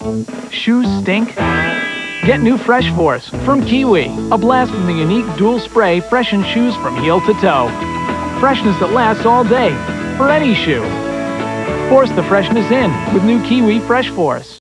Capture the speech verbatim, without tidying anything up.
Shoes stink? Get new Fresh Force from Kiwi. A blast from the unique dual spray freshens shoes from heel to toe. Freshness that lasts all day, for any shoe. Force the freshness in with new Kiwi Fresh Force.